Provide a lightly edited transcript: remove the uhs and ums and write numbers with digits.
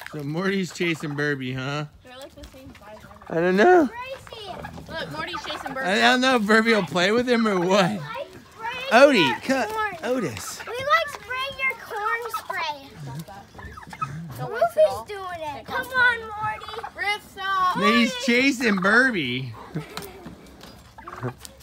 So Morty's chasing Birby, huh? They're like the same size. I don't know. Look, Morty's chasing Birby. I don't know if Birby will play with him or what. Odie, cut. Otis. We like spraying your corn spray. Don't waste it Rufy's all. doing it. Come on, Morty. Riff, stop. He's chasing Birby.